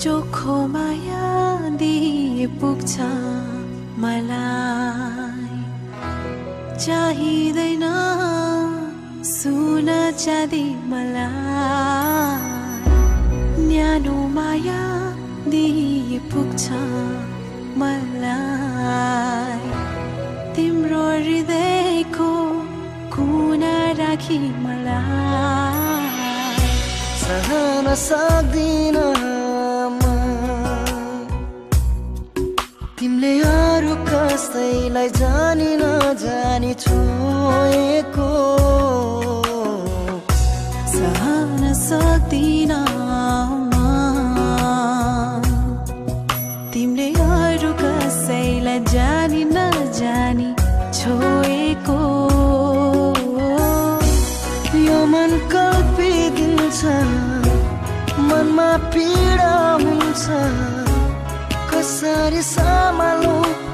चोखो माया दिए पुग्छ मलाई चाहिँदैन सुना चाँदी मलाई न्यानो माया दिए पुग्छ मलाई तिम्रो हृदयको कुना राखी मलाई सहन सक्दिन तिमीले अरू कसैलाई जानी नजानी छोएको सहन सक्दिन तिमीले अरू कसैलाई जानी नजानी छोएको यो मन कल्पिदिन्छ मनमा पीडा हुन्छ कसरी सम्हालौं